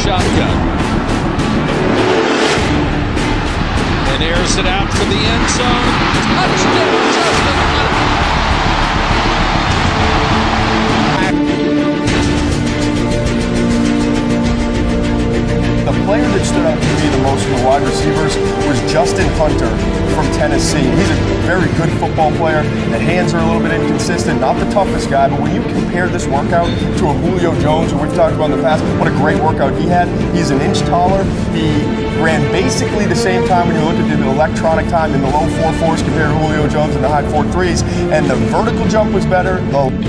shotgun. And airs it out for the end zone. Touchdown, Justin Hunter. The player that stood out to me the most from the wide receivers was Justin Hunter from Tennessee. He's a very good football player. The hands are a little bit inconsistent, not the toughest guy, but when you compare this workout to a Julio Jones, who we've talked about in the past, what a great workout he had. He's an inch taller. He ran basically the same time when you look at the electronic time in the low 4.4s compared to Julio Jones in the high 4.3s, and the vertical jump was better.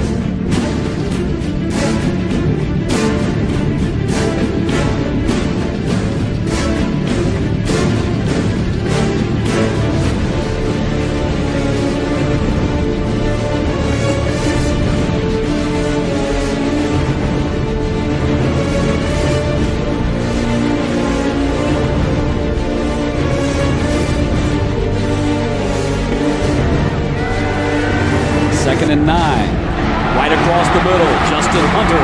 Second and 9. Right across the middle, Justin Hunter.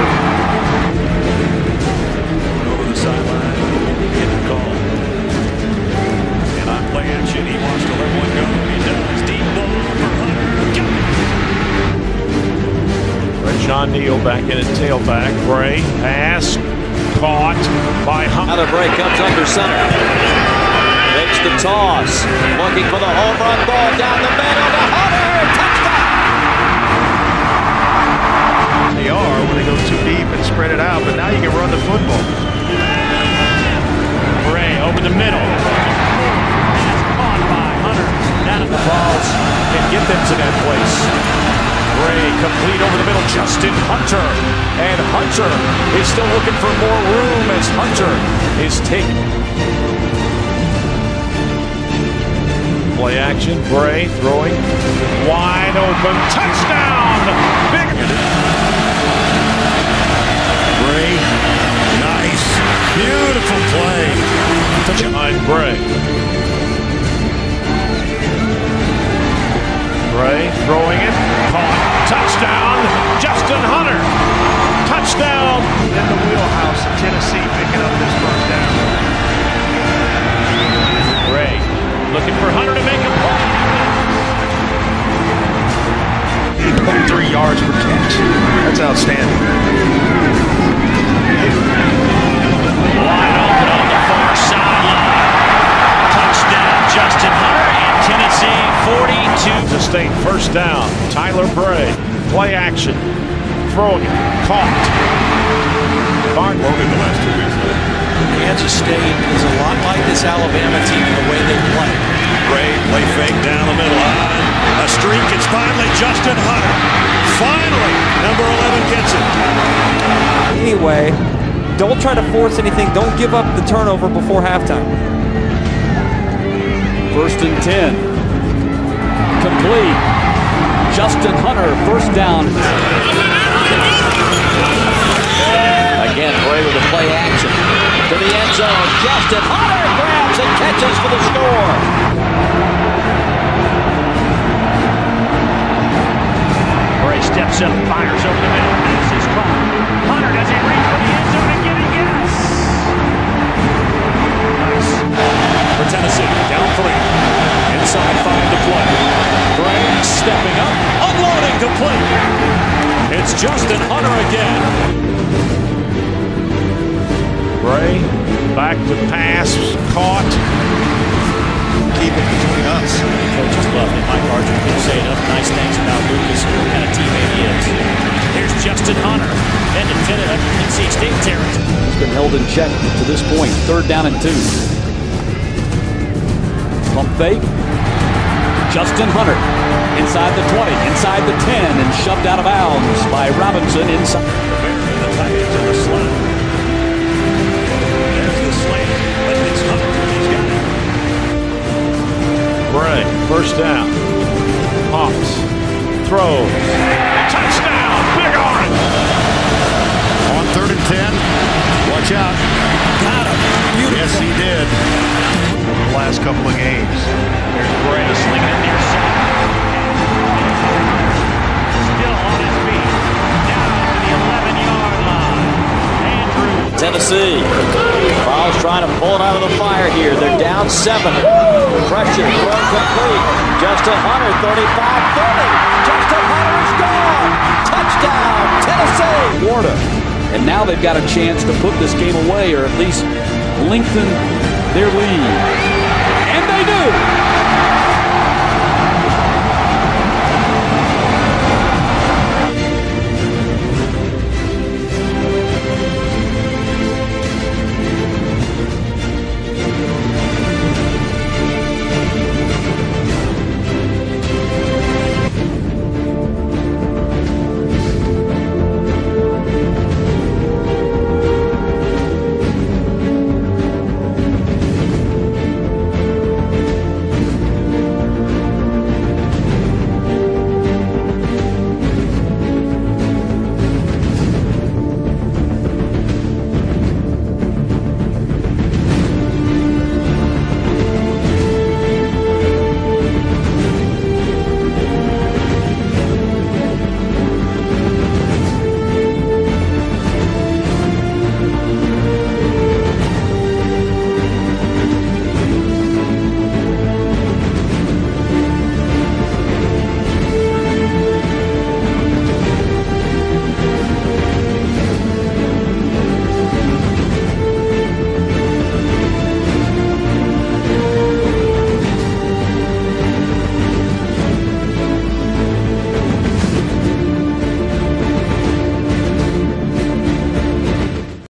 Over the sideline, get the call. And on play action, he wants to let one go. He does. Deep ball for Hunter. Rashawn Neal back in at tailback. Bray, pass, caught by Hunter. Now the Bray comes under center. Makes the toss. Looking for the home run ball down the middle to Hunter. Touchdown! They are when they go too deep and spread it out, but now you can run the football. Bray over the middle. Pass caught by Hunter. Down the balls can get them to that place. Bray complete over the middle. Justin Hunter. And Hunter is still looking for more room as Hunter is taking. Play action. Bray throwing wide open. Touchdown! Big. Bray. Nice. Beautiful play. Behind Bray. Bray throwing it. Caught. Touchdown. Justin Hunter. Touchdown. In the wheelhouse of Tennessee picking up this first down. Bray looking for Hunter to make a play. 3 yards per catch. That's outstanding. Wide open on the far sideline. Touchdown, Justin Hunter, and Tennessee 42. Sustained first down. Tyler Bray. Play action. Throwing it. Caught. Logan the last 2 weeks. Kansas State is a lot like this Alabama team in the way they play. Bray play fake down the middle. A streak. It's finally Justin Hunter. Finally, number 11 gets it. Anyway, don't try to force anything. Don't give up the turnover before halftime. First and 10. Complete. Justin Hunter, first down. Again, Bray with the play action. To the end zone. Justin Hunter grabs and catches for the score. Bray steps up, fires over the middle. Pass is caught. Hunter, does he reach for the end zone and get it? Yes! Nice. For Tennessee, down 3. Inside 5 to play. Bray stepping up, unloading complete. It's Justin Hunter again. Bray back to pass. Caught. Keep it between us. Coaches love him. Mike Archer couldn't say enough nice things about Lucas and what kind of teammate he is. Here's Justin Hunter, then defended up in NC State territory. It's been held in check to this point. Third down and 2. Pump fake. Justin Hunter inside the 20, inside the 10, and shoved out of bounds by Robinson inside. The tight ends in the slot. There's the slant, but it's Hunter. He's got it. Bray, first down. Pops. Throws. Touchdown! Big orange! On 3rd and 10. Watch out. Got him. Beautiful. Yes, he did. The last couple of games. There's Bray slinging it near side. Still on his feet. Down to the 11-yard line. Andrew Tennessee. Vols trying to pull it out of the fire here. They're down 7. Pressure, throw complete. Justin Hunter, 35-30. Justin Hunter is gone. Touchdown, Tennessee. Florida. And now they've got a chance to put this game away or at least lengthen their lead.